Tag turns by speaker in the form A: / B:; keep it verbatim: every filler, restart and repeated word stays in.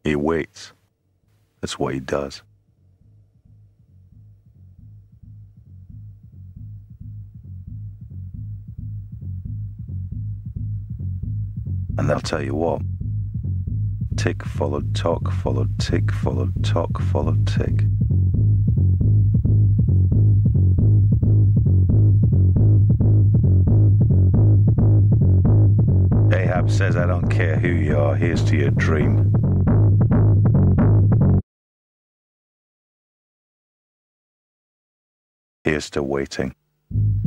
A: He waits. That's what he does. And I'll tell you what. Tick followed tock, followed tick, followed tock, followed tick. Ahab says, I don't care who you are, here's to your dream. Here's to waiting.